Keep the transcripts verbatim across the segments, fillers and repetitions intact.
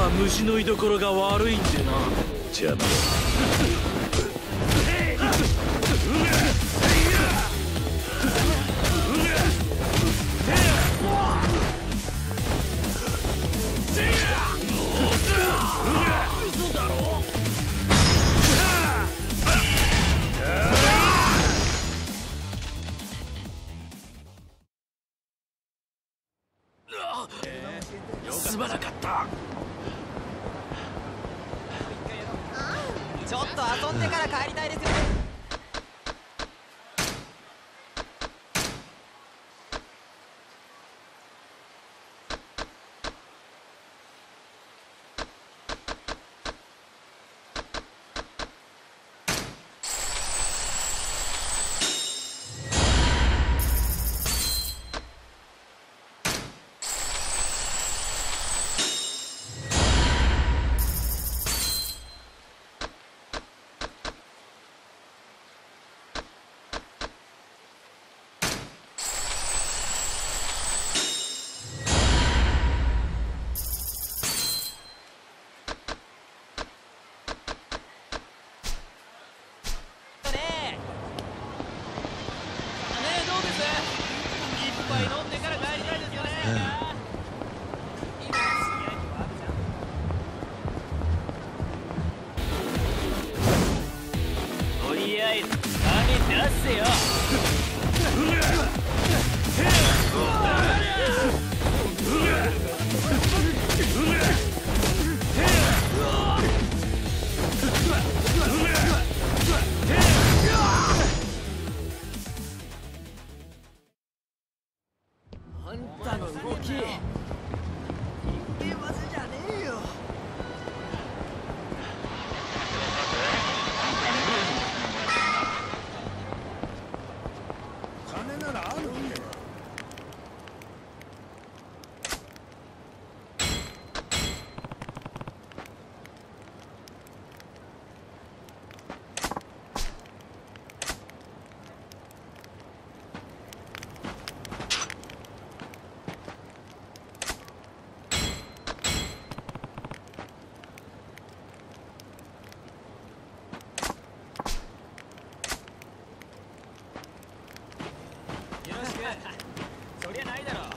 は虫の居所が悪いんでな。 邪魔だ。 すまなかった。 ちょっと遊んでから帰りたいですよね。あんたの動き、人間技じゃねえよ。 金ならあるんだよ。 そりゃないだろ。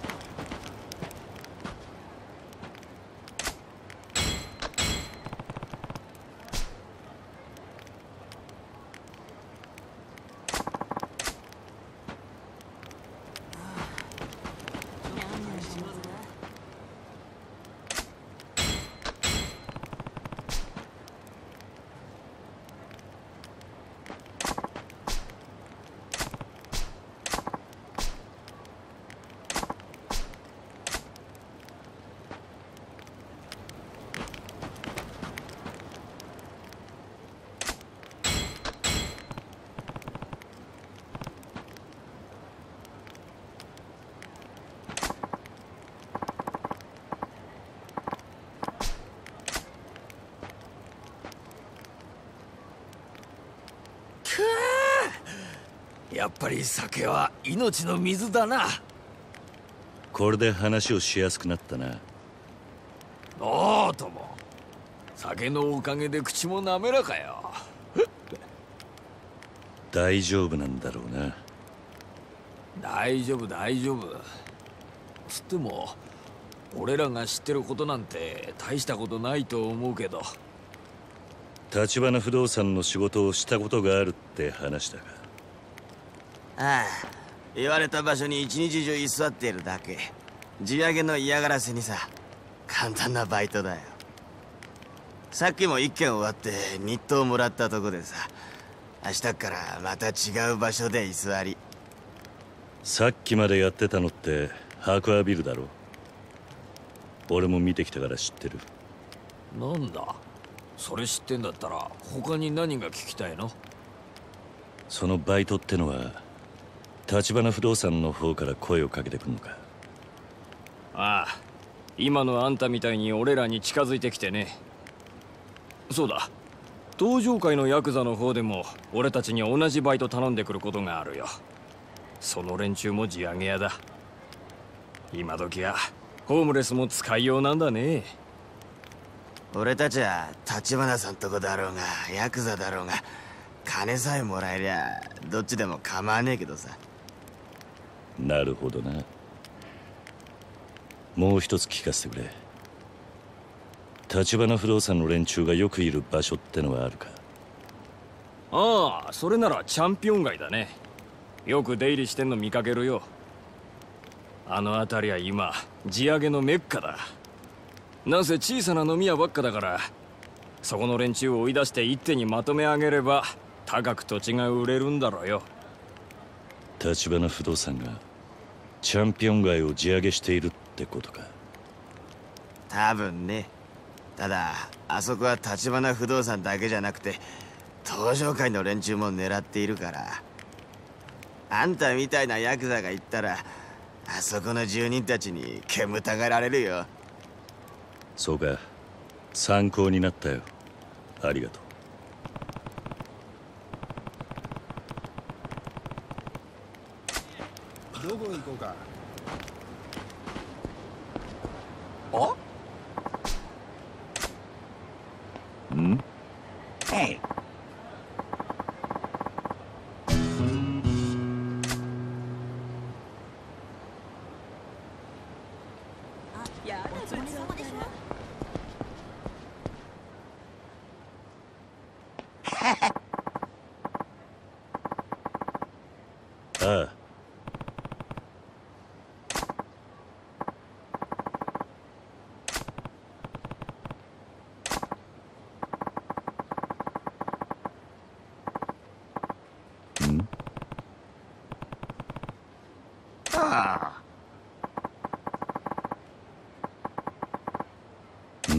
やっぱり酒は命の水だな。 これで話をしやすくなったな。 おおとも、酒のおかげで口も滑らかよ。 大丈夫なんだろうな。 大丈夫大丈夫つっても俺らが知ってることなんて大したことないと思うけど。 橘不動産の仕事をしたことがあるって話だが。 ああ、言われた場所に一日中居座っているだけ。地上げの嫌がらせにさ、簡単なバイトだよ。さっきも一件終わって日当もらったとこでさ、明日からまた違う場所で居座り。 さっきまでやってたのってハークアビルだろ。俺も見てきたから知ってる。 なんだそれ知ってんだったら他に何が聞きたいの？ そのバイトってのは橘不動産の方から声をかけてくんのか？ ああ、今のあんたみたいに俺らに近づいてきてね。そうだ、東上界のヤクザの方でも俺たちに同じバイト頼んでくることがあるよ。その連中も地上げ屋だ。今時はホームレスも使いようなんだね。 俺たちは立花さんとこだろうがヤクザだろうが金さえもらえりゃどっちでも構わねえけどさ。 なるほどな。もう一つ聞かせてくれ。立花不動産の連中がよくいる場所ってのはあるか？ ああ、それならチャンピオン街だね。よく出入りしてんの見かけるよ。あの辺りは今地上げのメッカだ。なんせ小さな飲み屋ばっかだから、そこの連中を追い出して一手にまとめ上げれば高く土地が売れるんだろうよ。 立花不動産がチャンピオン街を地上げしているってことか？ 多分ね。ただあそこは立花不動産だけじゃなくて東上界の連中も狙っているから、あんたみたいなヤクザが行ったらあそこの住人たちに煙たがられるよ。 そうか、参考になったよ。ありがとう。どこ行こうか。 あ？ん？ はい。 ああ。ん？ ああ。 うん。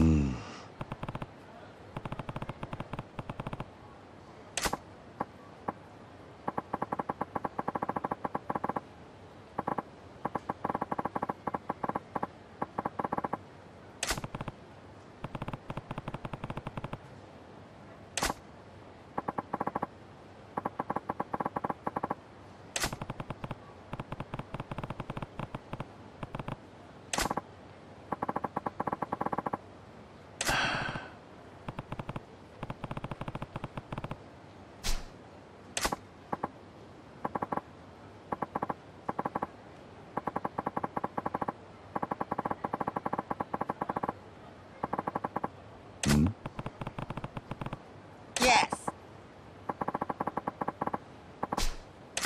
うん。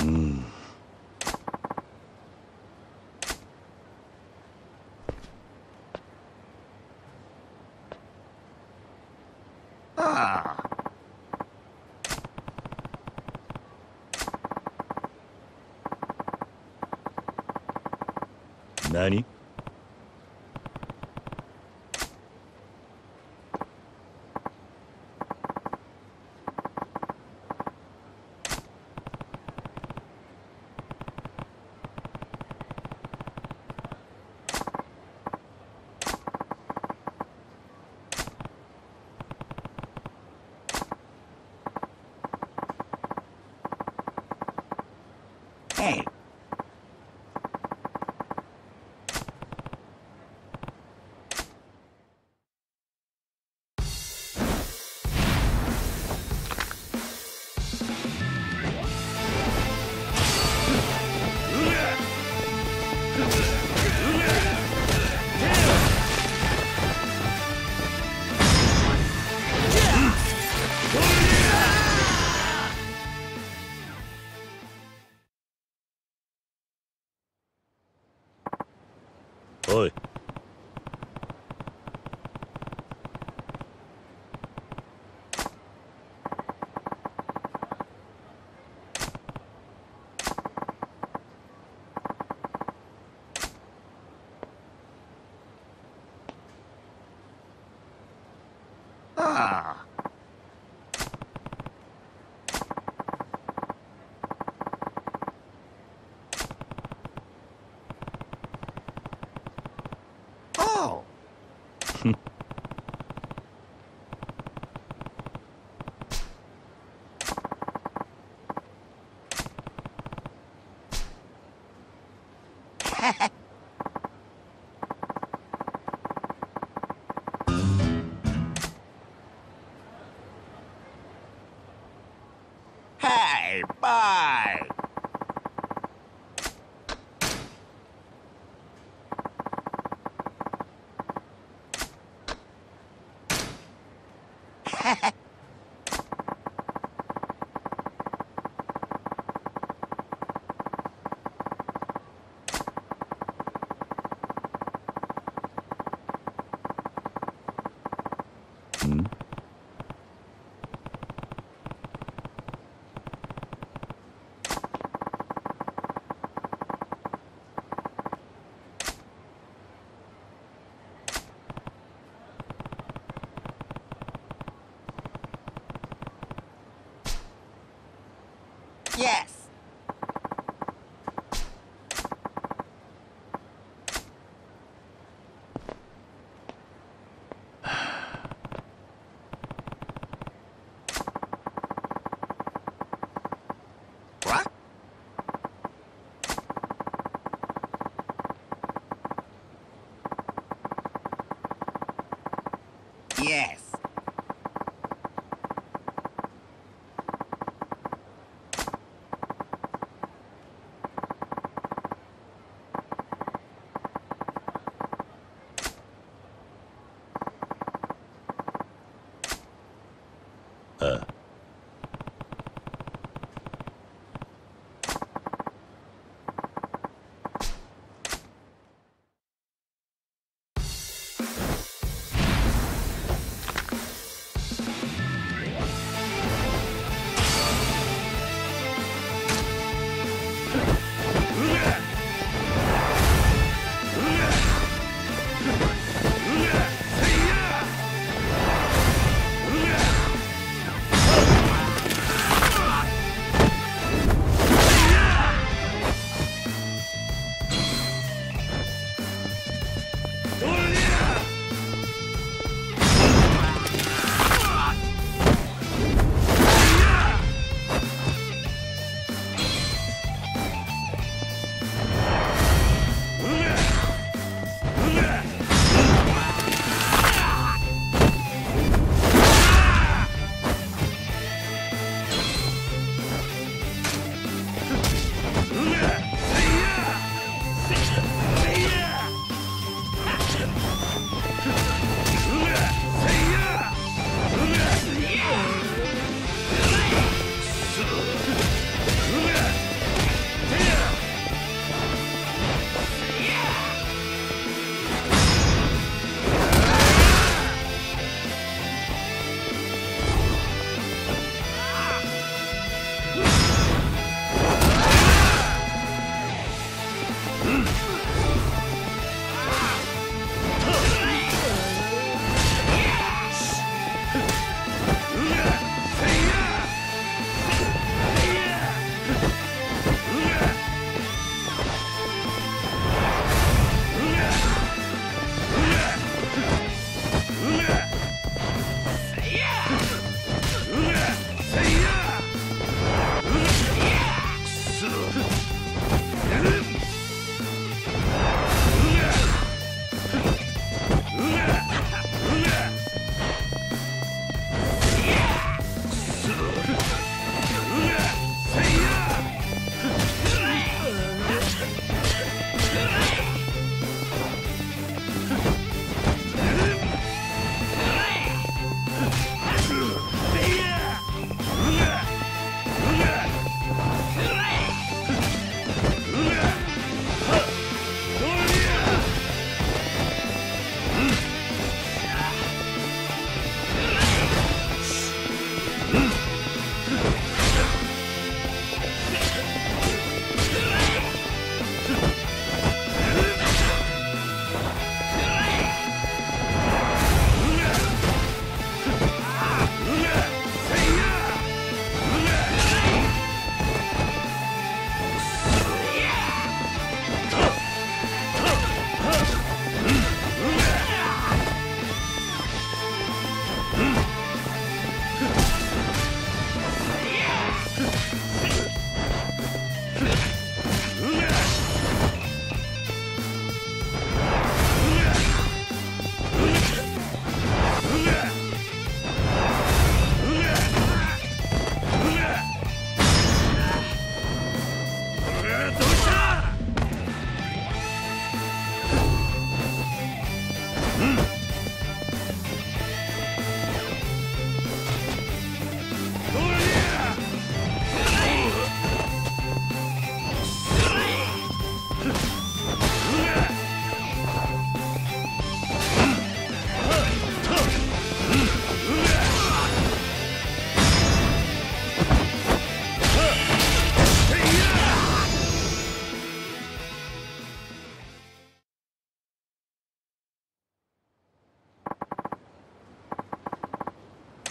ああ。 何？ はい。 おい。 ああ。Oh. ん？ Bye! Bye! Yes! What? Yes. Uh.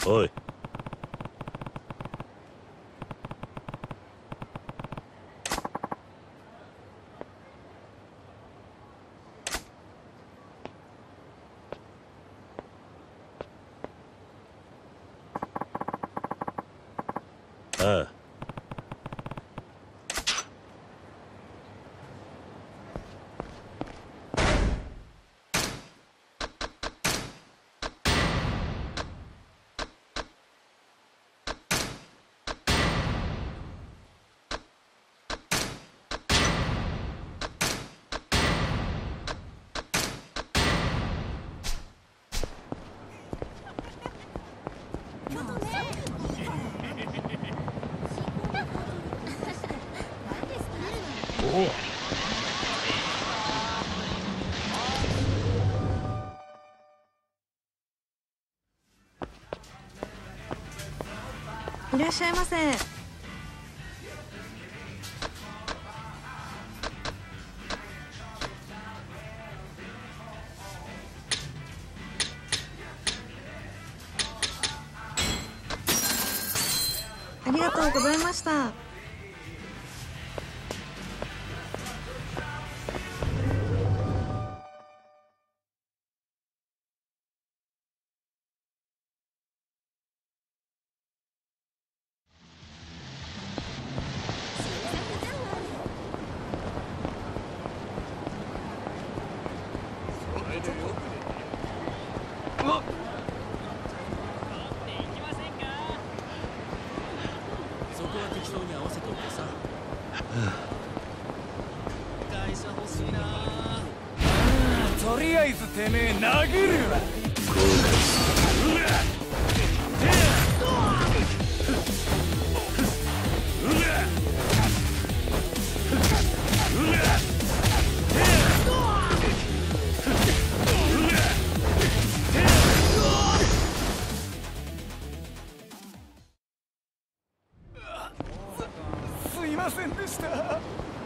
おい。ああ。 いらっしゃいませ。ありがとうございました。 とりあえずてめえ殴るわ。す、すいませんでした。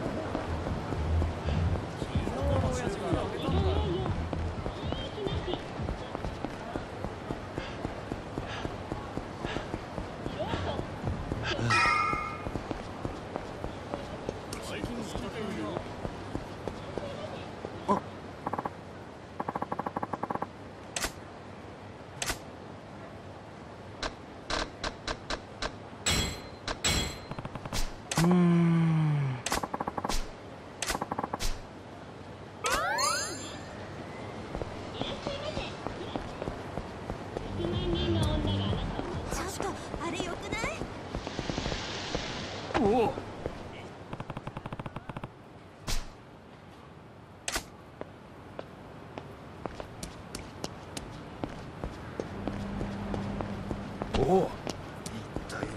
うーん。 ちょっとあれよくない？ おお。おお。痛いな。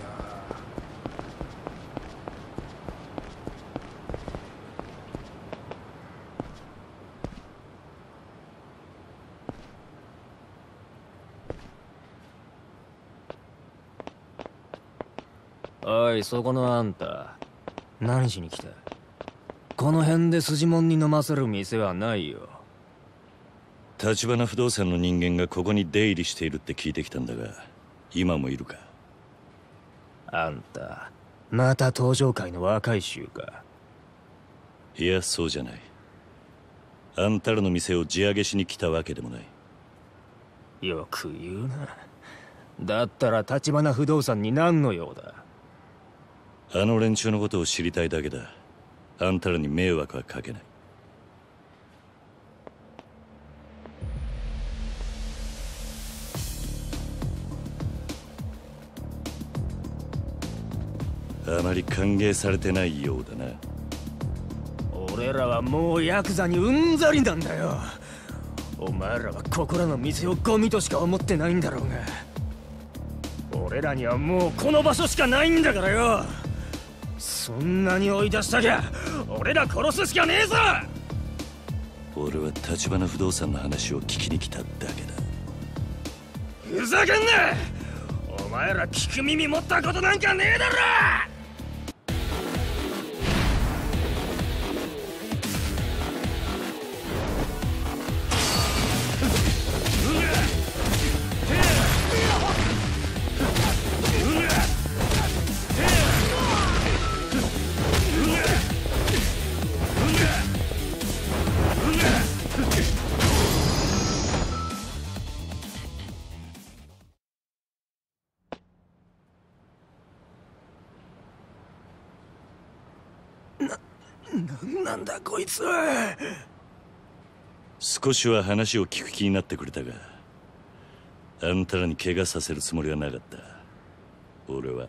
おい、そこのあんた、何しに来た？この辺で筋もんに飲ませる店はないよ。 橘不動産の人間がここに出入りしているって聞いてきたんだが、今もいるか？ あんた、また登場界の若い衆か？ いや、そうじゃない。あんたらの店を地上げしに来たわけでもない。 よく言うな。だったら橘不動産に何の用だ？ あの連中のことを知りたいだけだ。あんたらに迷惑はかけない。あまり歓迎されてないようだな。 俺らはもうヤクザにうんざりなんだよ。お前らはここらの店をゴミとしか思ってないんだろうが、俺らにはもうこの場所しかないんだからよ。そんなに追い出したきゃ俺ら殺すしかねえぞ。 俺は橘不動産の話を聞きに来ただけだ。 ふざけんな！お前ら聞く耳持ったことなんかねえだろ！ なんだこいつ。 少しは話を聞く気になってくれたが、あんたらに怪我させるつもりはなかった。俺は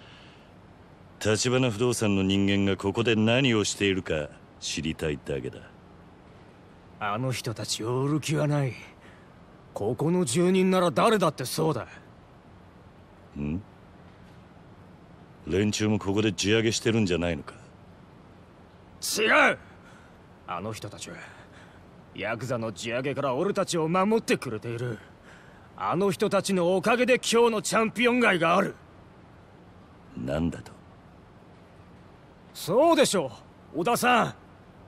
橘不動産の人間がここで何をしているか知りたいだけだ。 あの人たちを売る気はない。ここの住人なら誰だってそうだ。 ん？連中もここで地上げしてるんじゃないのか？ 違う。あの人たちはヤクザの地上げから俺たちを守ってくれている。あの人たちのおかげで今日のチャンピオン街がある。 なんだと？ そうでしょう、小田さん。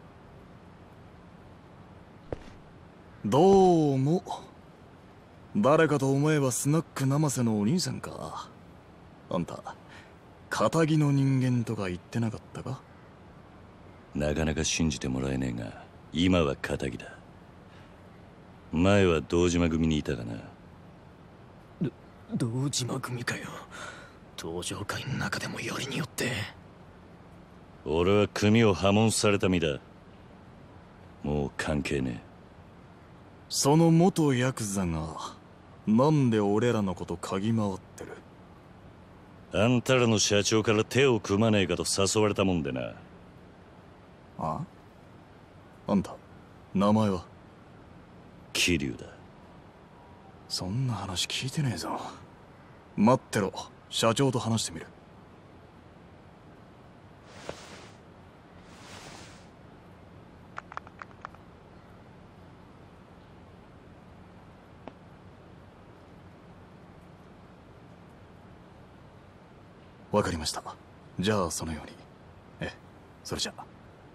どうも。誰かと思えばスナック生瀬のお兄さんか。あんた堅気の人間とか言ってなかったか？ なかなか信じてもらえねえが、今は堅気だ。前は堂島組にいたがな。 ど堂島組かよ。登場会の中でもよりによって。 俺は組を破門された身だ。もう関係ねえ。 その元ヤクザがなんで俺らのこと嗅ぎ回ってる？ あんたらの社長から手を組まねえかと誘われたもんでな。 あ？あんた名前は？ 桐生だ。 そんな話聞いてねえぞ。待ってろ、社長と話してみる。わかりました。じゃあそのように。ええ、それじゃあ。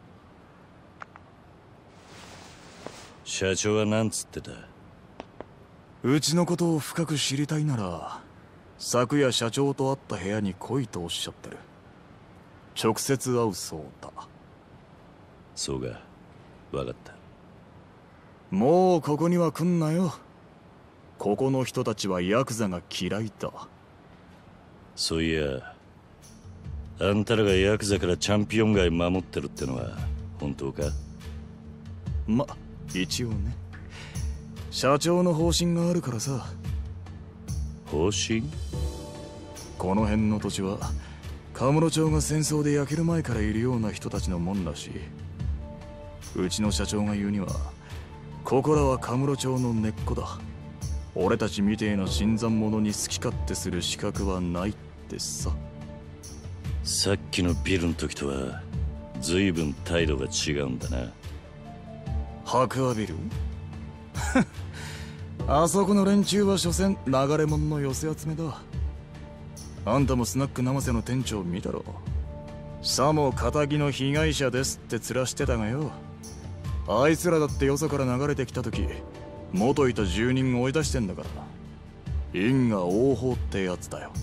社長は何つってた？ うちのことを深く知りたいなら昨夜社長と会った部屋に来いとおっしゃってる。直接会うそうだ。 そうか、分かった。 もうここには来んなよ。ここの人たちはヤクザが嫌いだ。 そういや、あんたらがヤクザからチャンピオン街守ってるってのは本当か？ ま、一応ね。社長の方針があるからさ。 方針？ この辺の土地はカムロ町が戦争で焼ける前からいるような人たちのもんらしい。うちの社長が言うには、ここらはカムロ町の根っこだ。俺たちみてえな新参者に好き勝手する資格はないってさ。 さっきのビルの時とは随分態度が違うんだな。 白亜ビルあそこの連中は所詮流れ者の寄せ集めだ。あんたもスナック生瀬の店長見たろ。さも仇の被害者ですって面してたがよ。あいつらだってよそから流れてきた時元いた住人を追い出してんだから。因果応報ってやつだよ。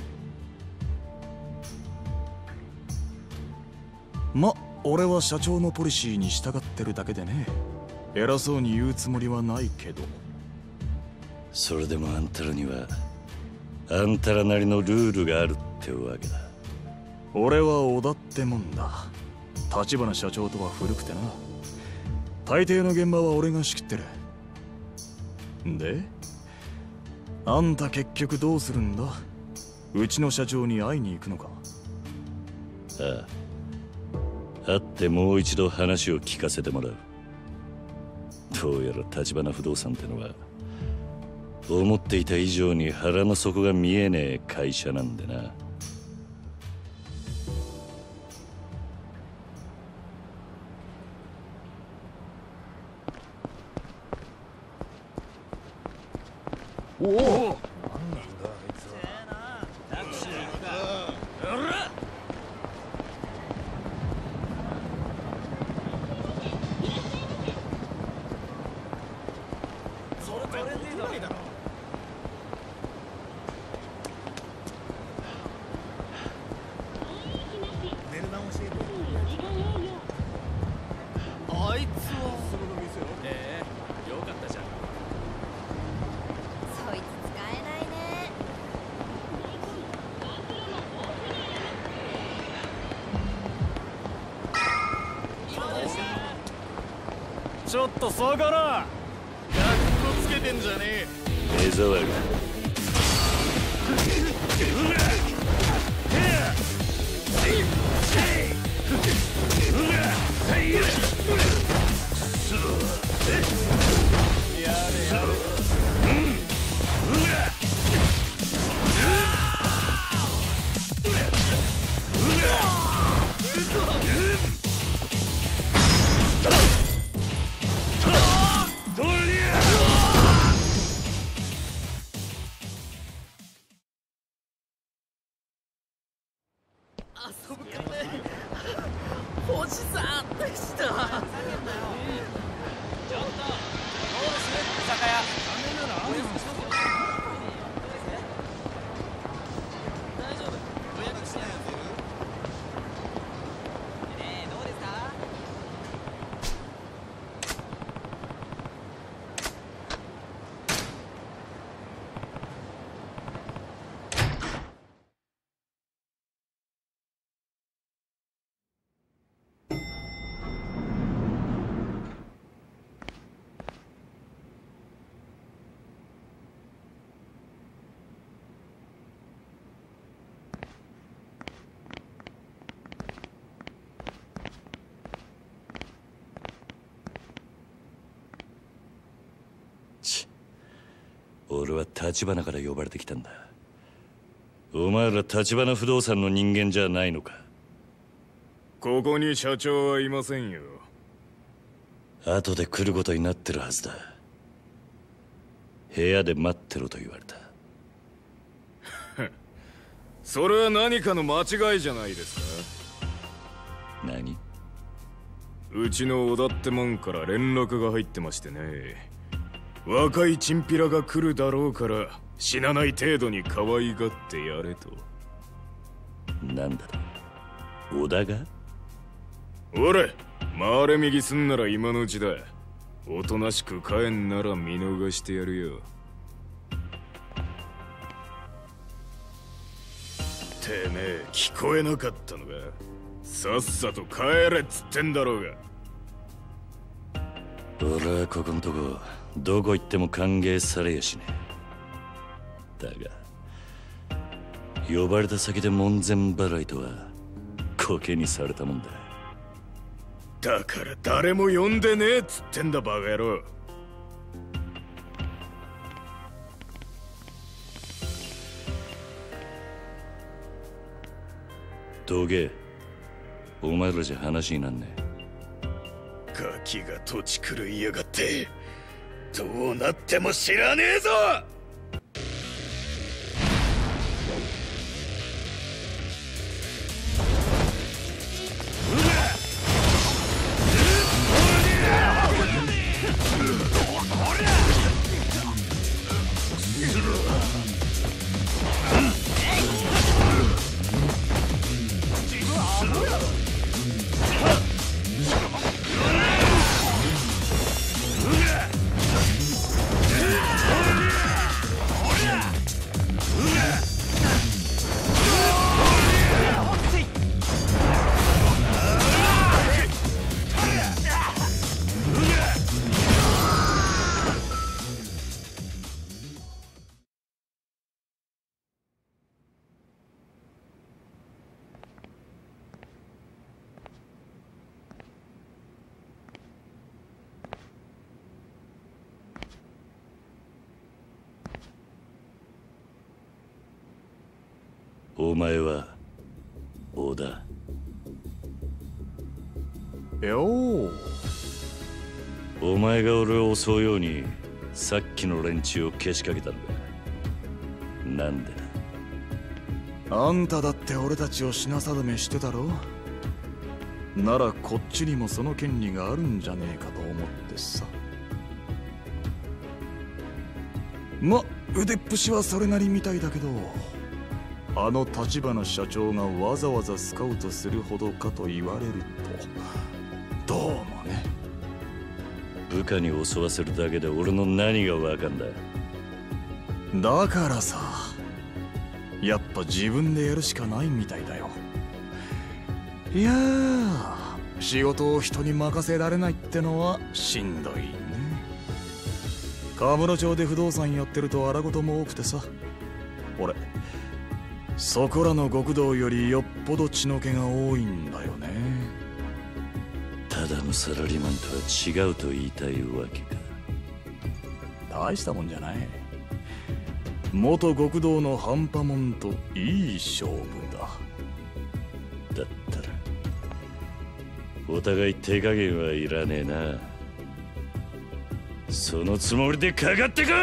ま、俺は社長のポリシーに従ってるだけでね。偉そうに言うつもりはないけど。 それでもあんたらにはあんたらなりのルールがあるってわけだ。 俺は織田ってもんだ。立花社長とは古くてな。大抵の現場は俺が仕切ってる。であんた結局どうするんだ？うちの社長に会いに行くのか？ ああ、会ってもう一度話を聞かせてもらう。どうやら橘不動産ってのは思っていた以上に腹の底が見えねえ会社なんでな。 おお、 あいつはええ、よかったじゃん。 そいつ使えちょっと下がら。 かっこつけてんじゃねえ。 目障り星さんでした。ちょっとどうする居酒屋。大丈夫。予約してないやついる？ねえどうですか？ 俺は橘から呼ばれてきたんだ。お前ら橘不動産の人間じゃないのか？ ここに社長はいませんよ。 後で来ることになってるはずだ。部屋で待ってろと言われた。 それは何かの間違いじゃないですか。 何？ うちの小田ってもんから連絡が入ってましてね。若いチンピラが来るだろうから死なない程度に可愛がってやれと。 なんだと？小田が？ 俺回れ右すんなら今のうちだ。おとなしく帰んなら見逃してやるよ。てめえ聞こえなかったのか？さっさと帰れっつってんだろうが。 俺はここんとこどこ行っても歓迎されやしねえ。だが呼ばれた先で門前払いとはコケにされたもんだ。 だから誰も呼んでねえっつってんだバカ野郎。 どけ、お前らじゃ話になんねえ。 ガキが土地狂いやがって、どうなっても知らねえぞ。 お前は小田。 よう。 お前が俺を襲うようにさっきの連中をけしかけたんだ。なんでだ？あんただって俺たちを品定めしてたろ。ならこっちにもその権利があるんじゃねえかと思ってさ。ま、腕っぷしはそれなりみたいだけど、あの橘社長がわざわざスカウトするほどかと言われるとどうもね。 部下に襲わせるだけで俺の何がわかんだ。 だからさ、やっぱ自分でやるしかないみたいだよ。いやー、 仕事を人に任せられないってのはしんどいね。カムロ町で不動産やってると荒事も多くてさ、俺そこらの極道よりよっぽど血の気が多いんだよね。 ただのサラリーマンとは違うと言いたいわけか。 大したもんじゃない。元極道の半端もんといい勝負だ。 だったらお互い手加減はいらねえな。そのつもりでかかってこい。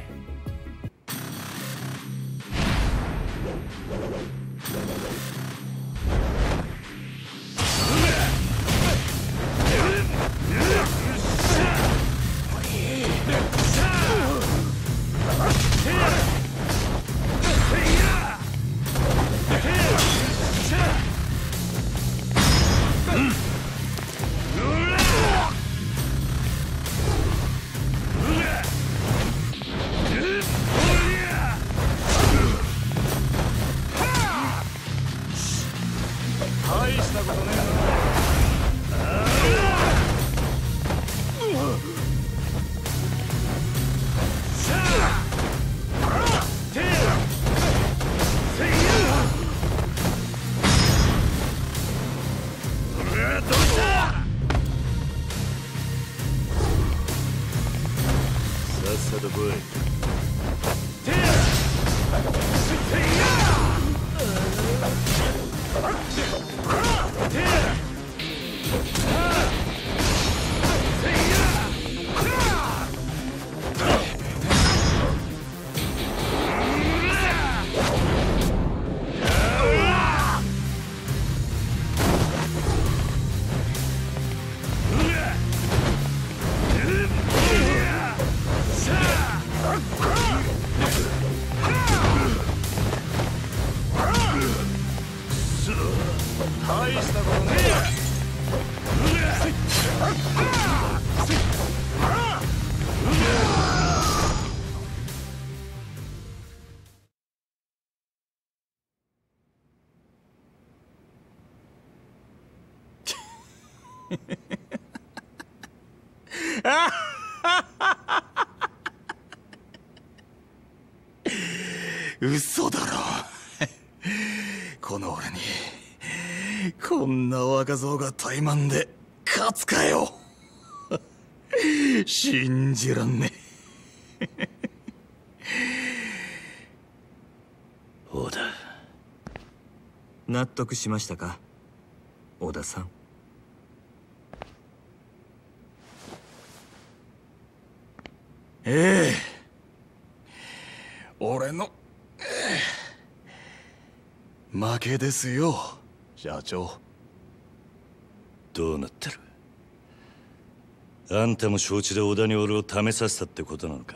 嘘だろこの俺にこんな若造が怠慢で勝つかよ信じらんねえ小田、納得しましたか小田さん。 ええ俺の、ええ、負けですよ社長。 どうなってる？あんたも承知で小田に俺を試させたってことなのか？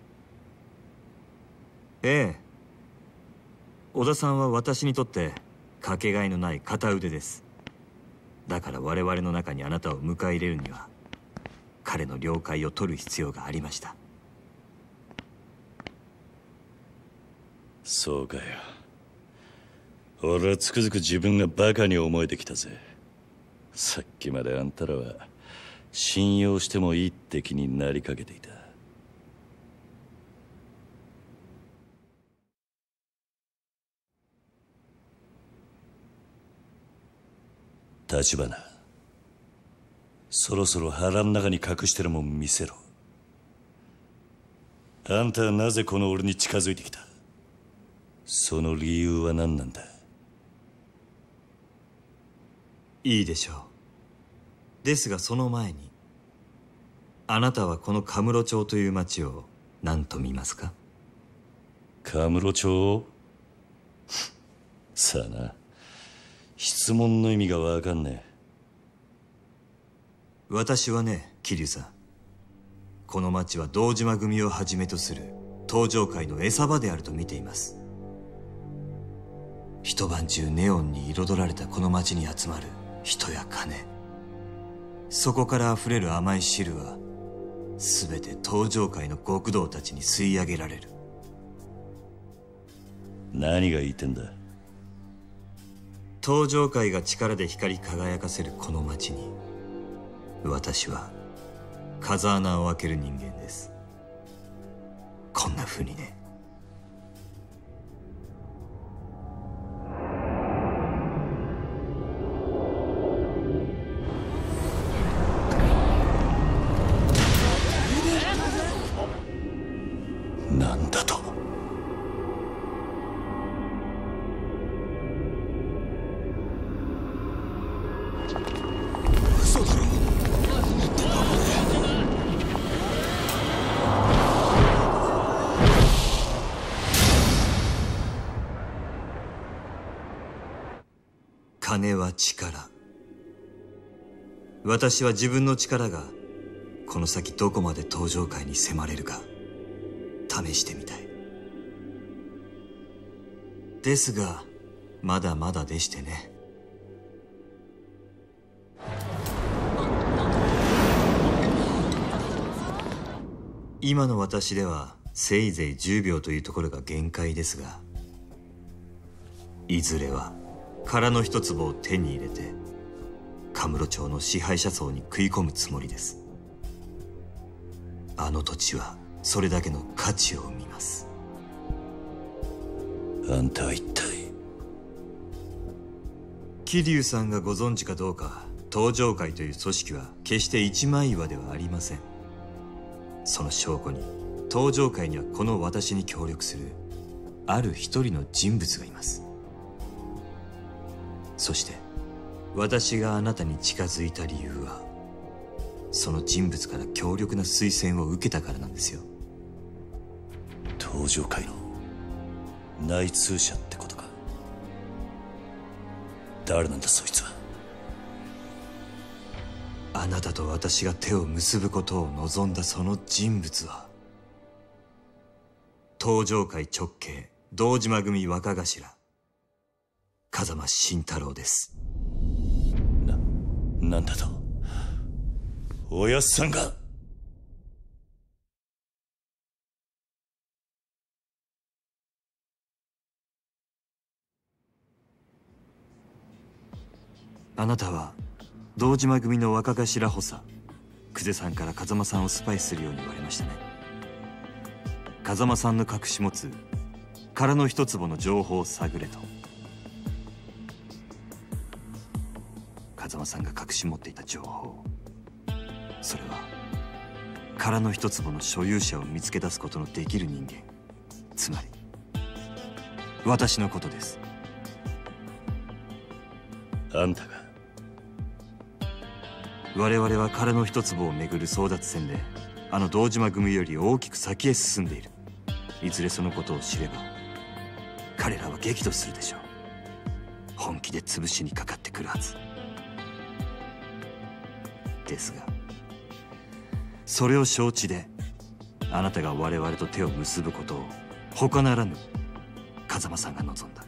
ええ、小田さんは私にとってかけがえのない片腕です。だから我々の中にあなたを迎え入れるには彼の了解を取る必要がありました。 そうかよ。俺はつくづく自分がバカに思えてきたぜ。さっきまであんたらは信用してもいいって気になりかけていた。立花、そろそろ腹ん中に隠してるもん見せろ。あんたはなぜこの俺に近づいてきた？その理由は何なんだ？ いいでしょう。ですがその前に、あなたはこのカムロ町という町を何と見ますか？ カムロ町？さあな、質問の意味が分かんねえ。 私はね、桐生さん、この町は堂島組をはじめとする東上界の餌場であると見ています。一晩中ネオンに彩られたこの町に集まる人や金、そこから溢れる甘い汁は全て東上界の極道たちに吸い上げられる。 何が言いてんだ？ 登場界が力で光り輝かせるこの街に、私は風穴を開ける人間です。こんな風にね。 なんだと。 嘘だろ。 金は力。私は自分の力がこの先どこまで登場界に迫れるか試してみたい。ですがまだまだでしてね。今の私ではせいぜいじゅうびょうというところが限界ですが、いずれは殻の一粒を手に入れてカムロ町の支配者層に食い込むつもりです。あの土地はそれだけの価値を生みます。 あんたは一体。 桐生さんがご存知かどうか、登場会という組織は決して一枚岩ではありません。その証拠に登場会にはこの私に協力するある一人の人物がいます。そして私があなたに近づいた理由は、その人物から強力な推薦を受けたからなんですよ。 登場界の内通者ってことか。誰なんだそいつは。 あなたと私が手を結ぶことを望んだその人物は、登場界直系堂島組若頭風間慎太郎です。 な、なんだと。おやっさんが。 あなたは堂島組の若頭補佐久世さんから風間さんをスパイするように言われましたね。風間さんの隠し持つ殻の一坪の情報を探れと。風間さんが隠し持っていた情報、それは殻の一坪の所有者を見つけ出すことのできる人間、つまり私のことです。 あんたが。 我々は殻の一坪をめぐる争奪戦であの堂島組より大きく先へ進んでいる。いずれそのことを知れば彼らは激怒するでしょう。本気で潰しにかかってくるはずですが、それを承知であなたが我々と手を結ぶことを他ならぬ風間さんが望んだ。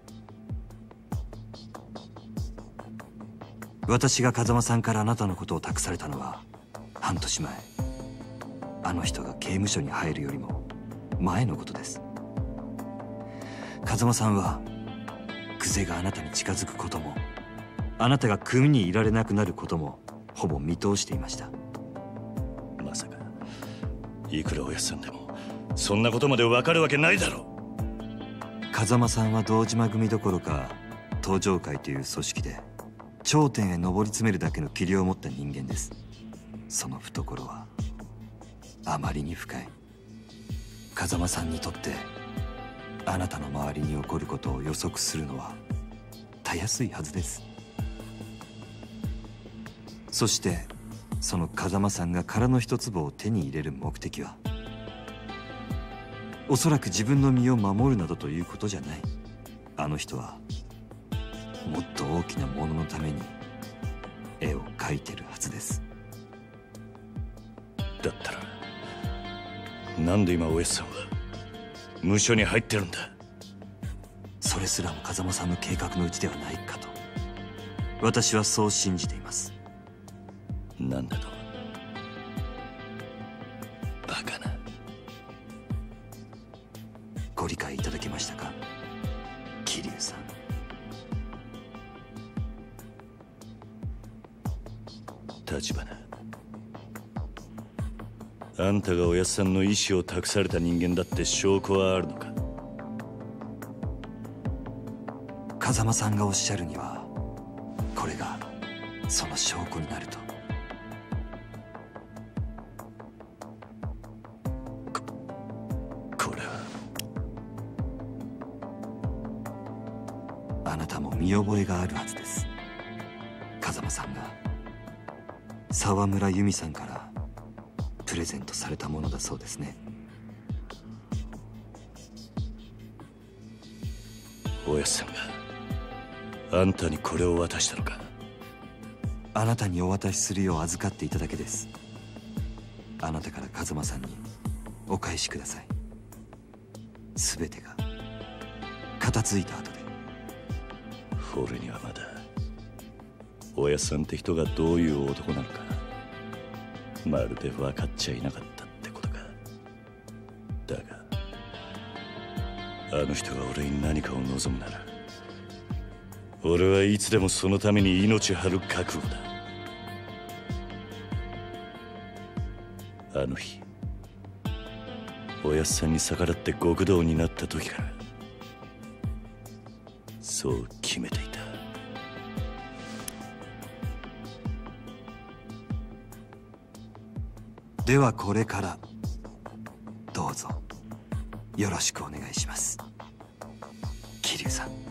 私が風間さんからあなたのことを託されたのは半年前、あの人が刑務所に入るよりも前のことです。風間さんは久世があなたに近づくこともあなたが組にいられなくなることもほぼ見通していました。 まさかいくらおやっさんでもそんなことまで分かるわけないだろう。 風間さんは堂島組どころか登場会という組織で頂点へ上り詰めるだけの器量を持った人間です。その懐はあまりに深い。風間さんにとってあなたの周りに起こることを予測するのはたやすいはずです。そしてその風間さんが殻の一粒を手に入れる目的は、おそらく自分の身を守るなどということじゃない。あの人はもっと大きなもののために絵を描いてるはずです。 だったらなんで今おやっさんは無所に入ってるんだ。 それすらも風間さんの計画のうちではないかと私はそう信じています。 なんだと。バカな。 ご理解いただけましたか、桐生さん。 立花、あんたがおやっさんの意志を託された人間だって証拠はあるのか？ 風間さんがおっしゃるにはこれがその証拠になると。 ここれはあなたも見覚えがあるはずです。風間さんが沢村由美さんからプレゼントされたものだそうですね。 おやっさんがあんたにこれを渡したのか？ あなたにお渡しするよう預かっていただけです。あなたから風間さんにお返しください。全てが片付いた後で。 俺にはまだおやっさんって人がどういう男なのかまるで分かっちゃいなかったってことか。だがあの人が俺に何かを望むなら俺はいつでもそのために命張る覚悟だ。あの日おやっさんに逆らって極道になった時からそう決めていた。 ではこれからどうぞよろしくお願いします、桐生さん。